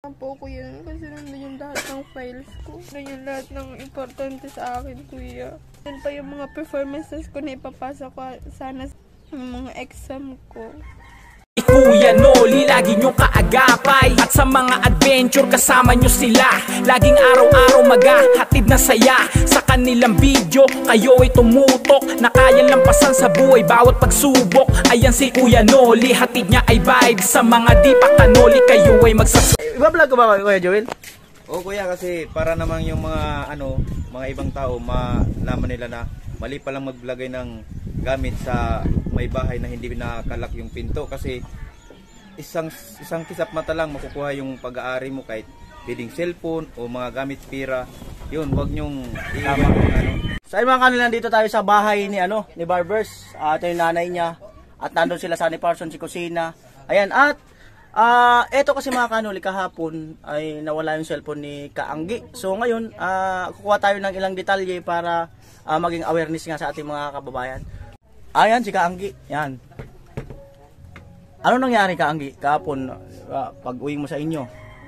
Po kuya, kasi nandun yung lahat ng files ko. Nandun yung lahat ng importante sa akin, kuya. Yan pa yung mga performances ko na ipapasa ko sana sa mga exam ko. Kuya Noli, lagi niyong kaagapay. At sa mga adventure, kasama niyo sila. Laging araw-araw maghahatid na saya. Sa kanilang video, kayo ay tumutok. Na kayang lampasan sa buhay, bawat pagsubok. Ayan si Kuya Noli, hatid niya ay vibe. Sa mga di pa kanoli, kayo ay Iba-vlog ko ba, Kuya Joel? Oo kuya, kasi para namang yung mga mga ibang tao malaman nila na mali palang maglagay ng gamit sa may bahay na hindi nakalak yung pinto, kasi isang kisap mata lang makukuha yung pag-aari mo, kahit pwedeng cellphone o mga gamit pira. Yun, wag nyong So ayun mga kanil, nandito tayo sa bahay ni ni Barbers. Ito yung nanay niya. At nandun sila sa ni Parson, si Kusina. Ayan, at eto kasi mga kanuli, kahapon ay nawala yung cellphone ni Kaanggi. So ngayon, kukuha tayo ng ilang detalye para maging awareness nga sa ating mga kababayan. Ayan si Kaanggi, yan. Ano nangyari Kaanggi kahapon pag uwi mo sa inyo?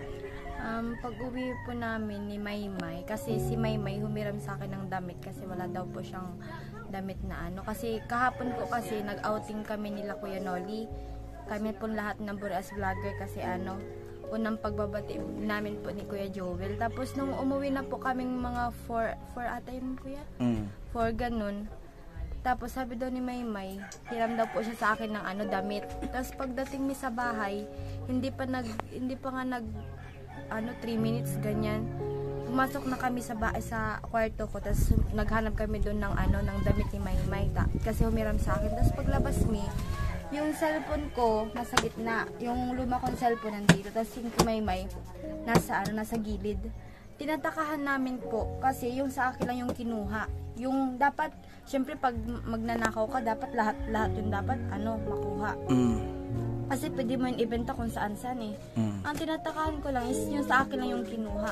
Pag uwi po namin ni Maymay, kasi si Maymay humiram sa akin ng damit kasi wala daw po siyang damit na kasi kahapon po kasi nag-outing kami nila Kuya Noli. Kami po lahat ng Boreas Vlogger kasi unang pagbabati namin po ni Kuya Joel. Tapos nung umuwi na po kaming mga 4 ata yung kuya? 4 ganun. Tapos sabi daw ni Maymay, hiram daw po siya sa akin ng damit. Tapos pagdating mi sa bahay, hindi pa nga nag 3 minutes ganyan. Pumasok na kami sa kwarto ko, tapos naghanap kami doon ng damit ni Maymay kasi humiram sa akin. Tapos paglabas mi, yung cellphone ko nasa gitna, yung luma kong cellphone nandito, tapos yung Maymay nasa gilid. Tinatakahan namin po kasi yung sa akin lang yung kinuha. Yung dapat, syempre pag magnanakaw ka, dapat lahat yung dapat makuha. Kasi pwede mo yung ibenta kung saan-saan Ang tinatakahan ko lang is yung sa akin lang yung kinuha.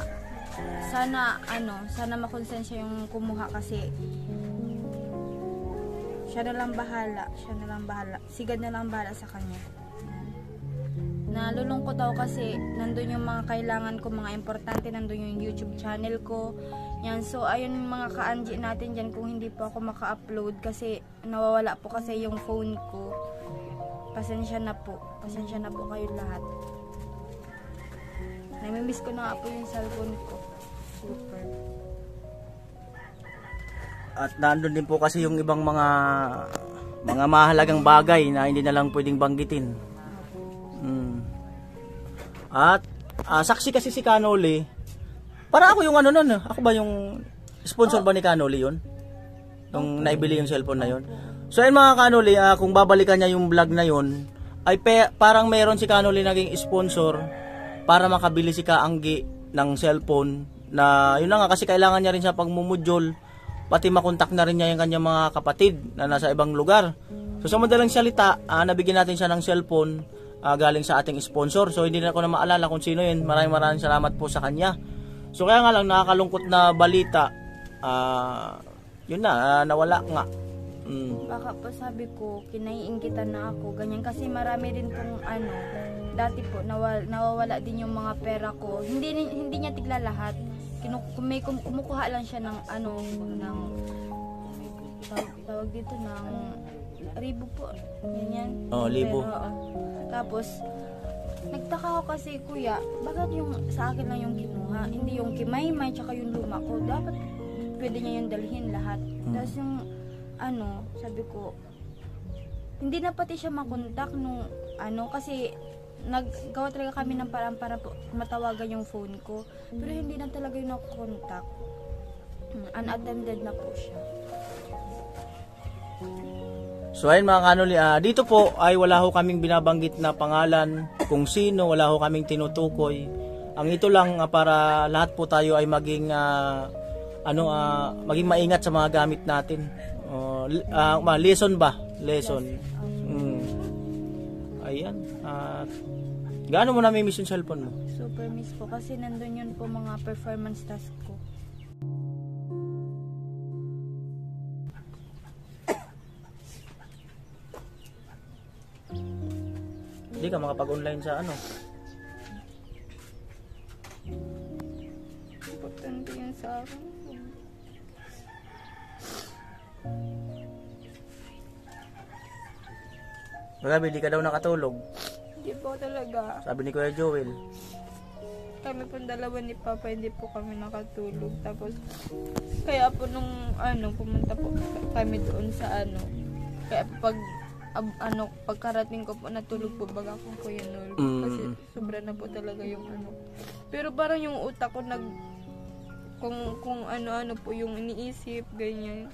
Sana makonsensya yung kumuha kasi siya na lang bahala. Sigad na lang bahala sa kanya. Nalulungkot ako kasi nandun yung mga kailangan ko, mga importante, nandun yung YouTube channel ko. Yan, so ayun mga ka-Angie natin dyan, kung hindi po ako maka-upload kasi nawawala po kasi yung phone ko. Pasensya na po kayo lahat. Namimiss ko na nga po yung cellphone ko. Super. At nandun din po kasi yung ibang mga mahalagang bagay na hindi na lang pwedeng banggitin. At saksi kasi si Kanoli. Para ako yung nun. Ako ba yung sponsor ba ni Kanoli yun? Nung naibili yung cellphone na yun. So ayun mga Kanoli, kung babalikan niya yung vlog na yun, ay parang meron si Kanoli naging sponsor para makabili si Kaanggi ng cellphone na yun na nga, kasi kailangan niya rin sa pagmumudyol, pati makontak na rin niya yung kanyang mga kapatid na nasa ibang lugar. So sa madalang salita, nabigyan natin siya ng cellphone galing sa ating sponsor. So hindi na ako na maalala kung sino yun. Maraming salamat po sa kanya. So kaya nga lang, nakakalungkot na balita, yun na, nawala nga. Baka po sabi ko, kinaiinggitan na ako, ganyan, kasi marami din pong dati po nawawala din yung mga pera ko. Hindi niya tigla lahat. Kumukuha lang siya ng ng tawag dito ng ribo po. Ganyan. Libo. Tapos nagtaka ako kasi, kuya, bakit yung sa akin lang yung kinuha, hindi yung Kimaymay tsaka yung luma ko? Dapat pwede niya yung dalhin lahat. Tapos yung sabi ko, hindi na pati siya makontak nung kasi naggawa talaga kami ng parang para matawagan yung phone ko, pero hindi na talaga yung nakontak. Unattended na po siya. So ayun mga Kanoli, dito po ay wala ho kaming binabanggit na pangalan, kung sino, wala ho kaming tinutukoy. Ang ito lang para lahat po tayo ay maging maging maingat sa mga gamit natin. Lesson ba? Lesson. Ayan. Gaano mo nami-miss yung cellphone mo? Super miss po kasi nandun yun po mga performance task ko. Hindi ka makapag-online sa sa akin. Grabe, di ka daw nakatulog. Hindi po talaga. Sabi ni Kuya Joel. Kami po dalawa ni Papa, hindi po kami nakatulog. Tapos, kaya po nung pumunta po kami doon sa kaya pagkarating ko po, natulog po baga ako Kuya Nol. Kasi sobra na po talaga yung Pero parang yung utak ko kung ano po yung iniisip, ganyan.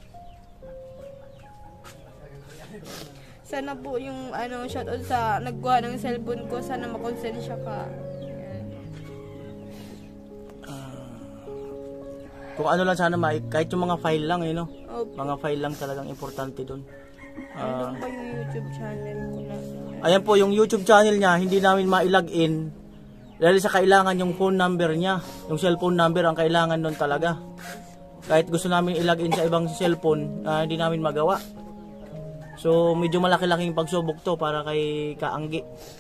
Sana po yung shoutout sa nagkuha ng cellphone ko, sana makonsensya ka. Yan. Kung ano lang sana kahit yung mga file lang no? Opo. Mga file lang talagang importante doon. Ano pa yung YouTube channel ko na? Ayan po yung YouTube channel niya, hindi namin ma-login dahil sa kailangan yung phone number niya, yung cellphone number ang kailangan doon talaga. Kahit gusto namin i-login sa ibang cellphone, hindi namin magawa. So medyo malaki-laking pagsubok to para kay Kaanggi.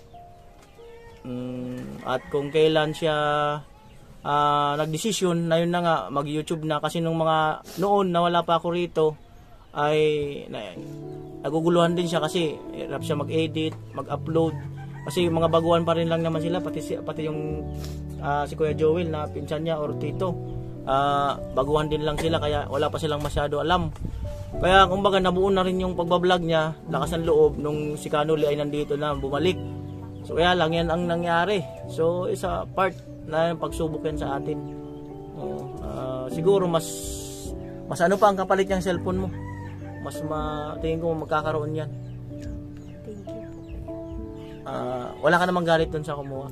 At kung kailan siya nagdesisyon na yun na nga mag-YouTube na, kasi nung mga noon na wala pa ako rito ay naguguluhan din siya kasi hirap siya mag-edit, mag-upload kasi mga baguhan pa rin lang naman sila, pati yung si Kuya Joel na pinsan niya or tito, baguhan din lang sila kaya wala pa silang masyado alam. Kaya kumbaga nabuo na rin yung pagbablog niya, lakas ng loob nung si Kanoli ay nandito na bumalik. So kaya lang yan ang nangyari. So isa part na pagsubok yan sa atin. Siguro mas ano pa ang kapalit ng cellphone mo. Mas tingin ko magkakaroon yan. Thank you. Wala ka namang galit dun sa kumuha.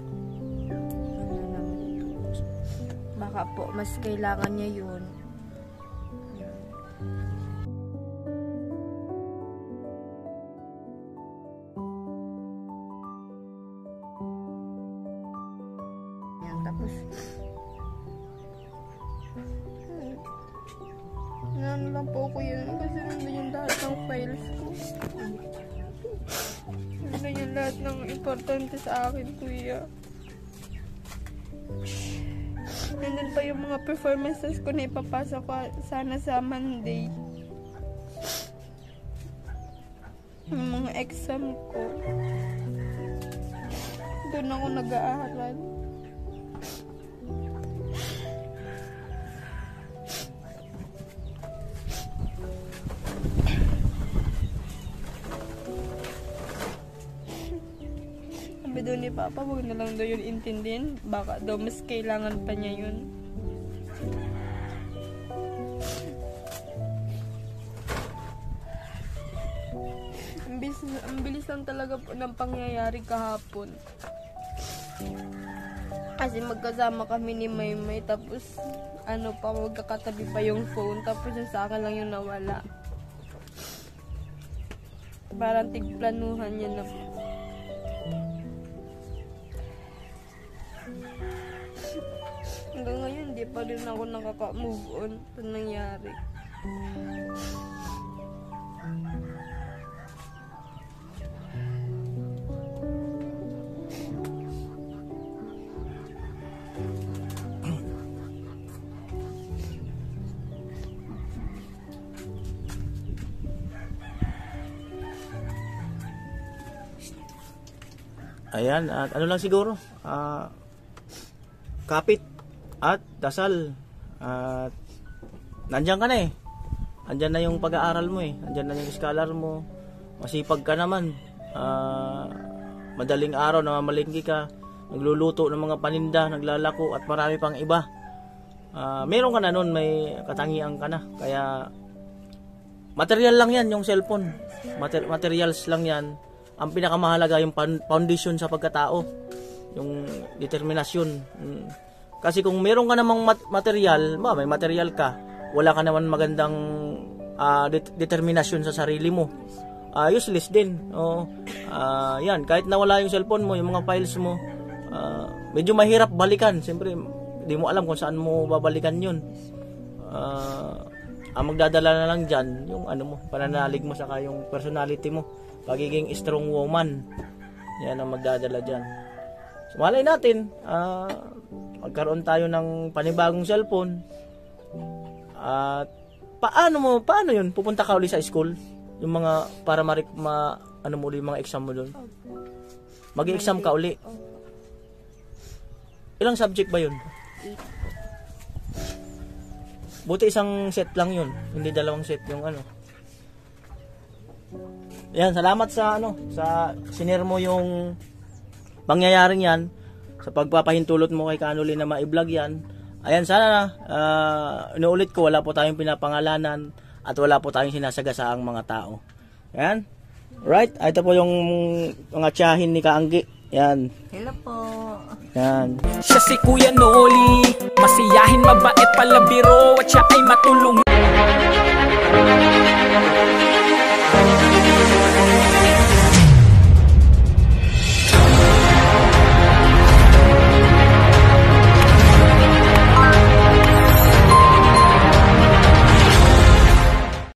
Baka po mas kailangan niya yun. Yan, tapos Ano lang po ko yun kasi nandun yung lahat ng files ko. Nandun yung lahat ng importante sa akin, Kuya. Nandun pa yung mga performances ko na ipapasa ko sana sa Monday. Yung mga exam ko. Doon ako nag-aaral. Sabi daw ni Papa, huwag na lang daw yun intindihin. Baka daw mas kailangan pa niya yun. Ang bilis lang talaga po ng pangyayari kahapon. Kasi magkasama kami ni Maymay, tapos magkakatabi pa yung phone, tapos yung sa akin lang yung nawala. Parang tigplanuhan niya na. Hanggang ngayon, hindi pa rin ako nakaka-move on sa nangyari. Ayan, at ano lang siguro, kapit at dasal. At nandiyan ka na Andyan na yung pag-aaral mo Andyan na yung scholar mo. Masipag ka naman. Madaling araw namamalingki ka, nagluluto ng mga paninda, naglalako at marami pang iba. Meron ka na nun, may katangian ka na. Kaya material lang yan yung cellphone. Materials lang yan. Ang pinakamahalaga yung foundation sa pagkatao, yung determinasyon. Kasi kung meron ka namang material, may material ka, wala ka naman magandang determinasyon sa sarili mo, useless din. Yan, kahit nawala yung cellphone mo, yung mga files mo, medyo mahirap balikan. Siyempre, di mo alam kung saan mo babalikan yun. Ang magdadala na lang dyan, yung pananalig mo, saka yung personality mo, pagiging strong woman. Yan ang magdadala dyan. So, malay natin, magkaroon tayo ng panibagong cellphone At paano yun? Pupunta ka uli sa school? Yung mga, para ano mo uli, yung mga exam mo doon? Mag-exam ka uli? Ilang subject ba yun? Buti isang set lang yun, hindi dalawang set yung ano. Yan, salamat sa sa sinare mo yung pangyayaring yan, sa pagpapahintulot mo kay Kanoli na ma-vlog yan. Ayan, sana inuulit ko, wala po tayong pinapangalanan at wala po tayong sinasagasaang mga tao. Yan. Right, ito po yung mga tiyahin ni Kaanggi. Yan. Hello po. Yan. Siya si Kuya Noli, masiyahin, mabait, palabiro, at siya ay matulung.